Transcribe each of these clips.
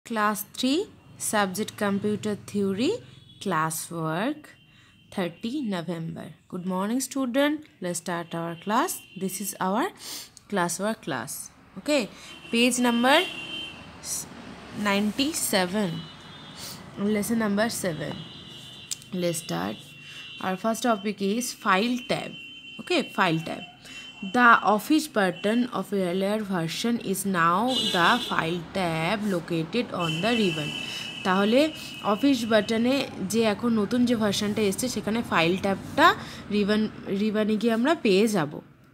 Class 3 Subject Computer Theory Classwork 30 November. Good morning student. Let's start our class. This is our classwork class. Okay. Page number 97. Lesson number 7. Let's start. Our first topic is File tab. Okay, File tab. The Office button of a earlier version is now the File tab located on the ribbon. তাহলে office বাটনে যে এখন নতুন যে ভার্সনটা এসছে সেখানে file ট্যাবটা রিবনে গিয়ে আমরা পেয়ে যাব।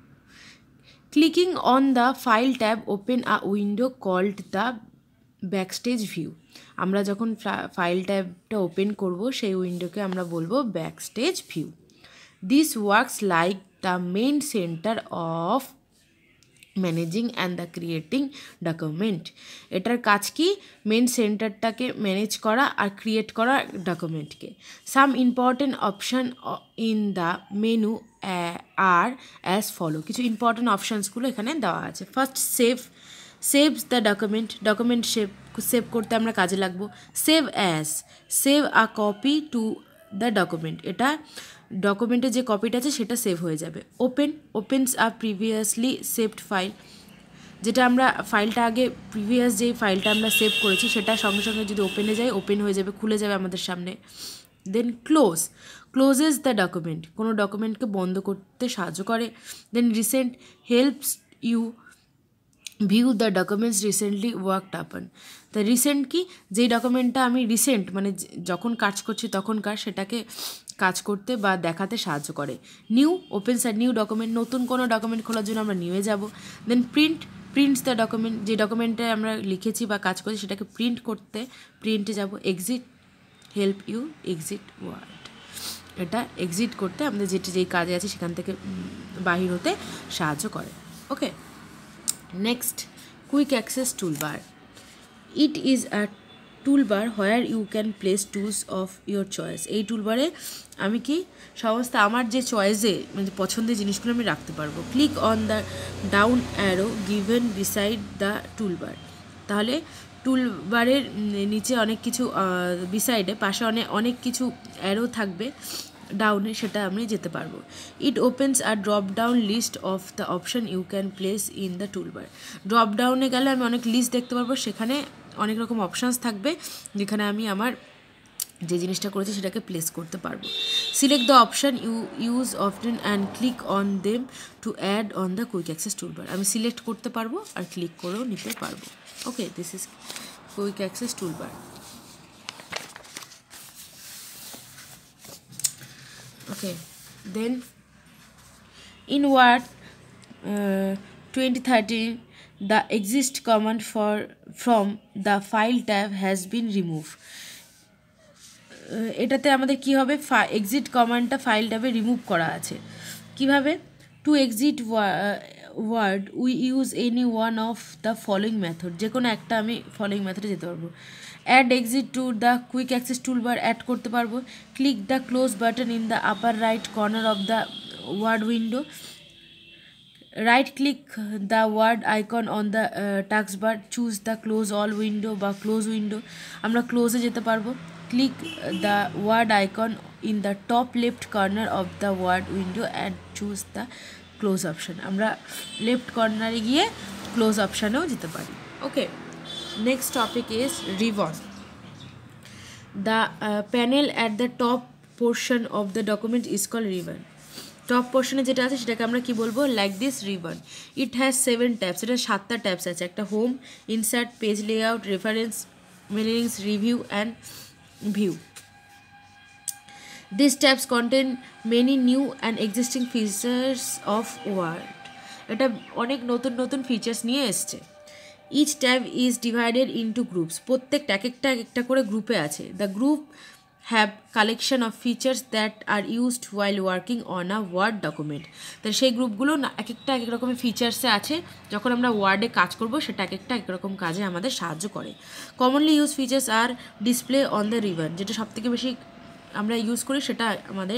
Clicking on the file tab open a window called the backstage view. আমরা যখন ফাইল ট্যাবটা ওপেন করব সেই উইন্ডোকে আমরা বলবো backstage view. This works like the main center of managing and the creating document. এটার কাজ কি? মেন সেন্টারটাকে ম্যানেজ করা আর ক্রিয়েট করা ডকুমেন্টকে। Some important option in the menu are as follow. কিছু ইম্পর্টেন্ট অপশানসগুলো এখানে দেওয়া আছে। First saves the document save করতে আমরা কাজে লাগবো। Save a copy to the document. এটা ডকুমেন্টের যে কপিটা আছে সেটা সেভ হয়ে যাবে। Opens a previously saved file. যেটা আমরা ফাইলটা আগে প্রিভিয়াস যেই ফাইলটা আমরা সেভ করেছি সেটা সঙ্গে সঙ্গে যদি ওপেনে যাই ওপেন হয়ে যাবে, খুলে যাবে আমাদের সামনে। Then closes the document. কোনো ডকুমেন্টকে বন্ধ করতে সাহায্য করে। Then recent helps you view the documents recently worked upon. তা রিসেন্ট কি? যেই ডকুমেন্টটা আমি রিসেন্ট মানে যখন কাজ করছি তখনকার সেটাকে কাজ করতে বা দেখাতে সাহায্য করে। New opens a new document. নতুন কোনো ডকুমেন্ট খোলার জন্য আমরা নিউয়ে যাব। Then prints the document. যে ডকুমেন্টে আমরা লিখেছি বা কাজ করছি সেটাকে প্রিন্ট করতে প্রিন্টে যাব। Exit help you exit Word. এটা এক্সিট করতে আমাদের যেই কাজে আছে সেখান থেকে বাহির হতে সাহায্য করে। Okay, next quick access toolbar. It is a toolbar where you can place tools of your choice. এই টুলবারে আমি কি সমস্ত আমার যে চয়েসে মানে পছন্দের জিনিসগুলো আমি রাখতে পারবো। Click on the down arrow given beside the toolbar. তাহলে টুলবারের নিচে অনেক কিছু বিসাইডে পাশে অনেক কিছু অ্যারো থাকবে ডাউনে, সেটা আমি যেতে পারবো। It opens a drop down list of the option you can place in the toolbar. Drop ডাউনে গেলে আমি অনেক লিস্ট দেখতে পারবো, সেখানে অনেক রকম অপশানস থাকবে যেখানে আমি আমার যে জিনিসটা করেছি সেটাকে প্লেস করতে পারবো। Select the option use often and click on them to add on the quick access toolbar. আমি সিলেক্ট করতে পারবো আর ক্লিক করেও নিতে পারবো। Okay, this is quick access toolbar. Okay, then in Word 2013 the exit command from the file tab has been removed. এটাতে আমাদের কি হবে? এক্সিট কমান্ডটা ফাইল ট্যাবে রিমুভ করা আছে। কিভাবে? To exit Word we use any one of the following method. যে কোনো একটা আমি ফলোয়িং মেথডে যেতে পারবো। Add exit to the quick access toolbar অ্যাড করতে পারবো। Click the close button in the upper right corner of the Word window. Right click the Word icon on the task bar, choose the close all window বা close window. আমরা ক্লোজে যেতে পারবো। Click the Word icon in the top left corner of the Word window and choose the close option. আমরা left কর্নারে গিয়ে close অপশানেও যেতে পারি। Okay, next topic is ribbon. The panel at the top portion of the document is call ribbon. Top পোর্শনে যেটা আছে সেটাকে আমরা কি বলবো? Like this ribbon. It has 7 tabs. এটা 7টা ট্যাবস আছে। একটা home, insert, page layout, reference, mailings, review and view. These tabs contain many new and existing features of Word. এটা অনেক নতুন ফিচার্স নিয়ে এসছে। Each tab is divided into groups. প্রত্যেকটা একটা করে গ্রুপে আছে। The group have collection of features that are used while working on a Word document. তো সেই গ্রুপগুলো এক রকমের ফিচার্সে আছে। যখন আমরা ওয়ার্ডে কাজ করব সেটা এক রকম কাজে আমাদের সাহায্য করে। Commonly use features are display on the ribbon. যেটা সবথেকে বেশি আমরা ইউজ করি সেটা আমাদের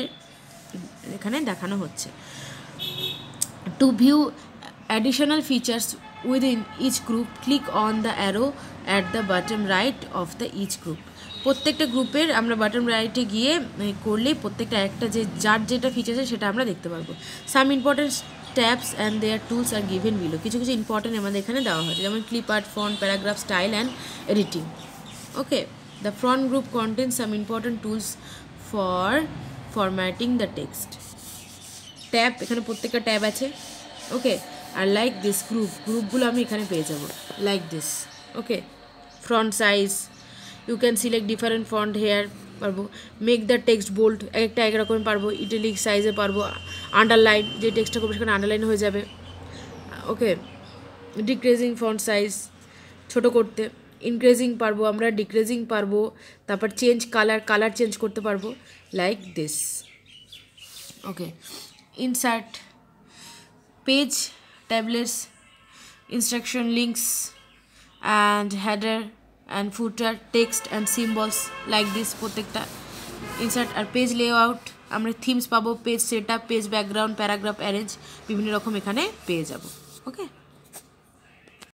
এখানে দেখানো হচ্ছে। To view additional features within each group click on the arrow at the bottom right of the each group প্রত্যেকটা গ্রুপের আমরা বটম রাইটে গিয়ে করলেই প্রত্যেকটা একটা যে যার যেটা ফিচার আছে সেটা আমরা দেখতে পারবো some important tabs and their tools are given below কিছু কিছু ইম্পর্টেন্ট আমাদের এখানে দেওয়া হয়েছে যেমন clip art font paragraph style and editing okay the front group content some important tools for formatting the text tab এখানে প্রত্যেকটা ট্যাব আছে ওকে আর লাইক দিস গ্রুপগুলো আমি এখানে পেয়ে যাবো like this okay front size you can select different font here পারবো make the text bold একটা একরকম পারবো ইটালিক সাইজে পারবো আন্ডারলাইন যে টেক্সটটা করবো সেখানে আন্ডারলাইন হয়ে যাবে ওকে ডিক্রিজিং ফন্ট সাইজ ছোটো করতে ইনক্রিজিং পারবো আমরা ডিক্রিজিং পারবো তারপর চেঞ্জ কালার চেঞ্জ করতে পারবো like this okay insert page tablets instruction links and header and footer text and symbols like this প্রত্যেকটা insert আর পেজ লেআউট আমরা থিমস পাবো page setup page background paragraph arrange বিভিন্ন রকম এখানে পেয়ে যাব ওকে